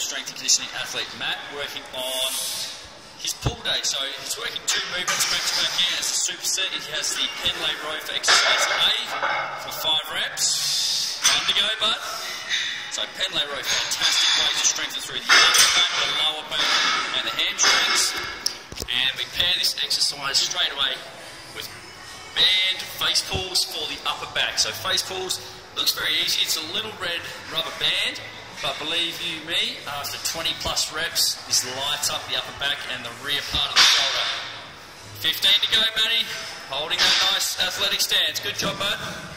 strength and conditioning athlete Matt working on his pull day. So he's working 2 movements back to back here. It's a superset. He has the Pendlay row for exercise A for 5 reps. 1 to go, bud. So Pendlay row, fantastic way to strengthen through the upper back, the lower back, and the hamstrings. And we pair this exercise straight away with band face pulls for the upper back. So face pulls looks very easy. It's a little red rubber band. But believe you me, after 20 plus reps, this lights up the upper back and the rear part of the shoulder. 15 to go, Matty. Holding that nice athletic stance. Good job, bud.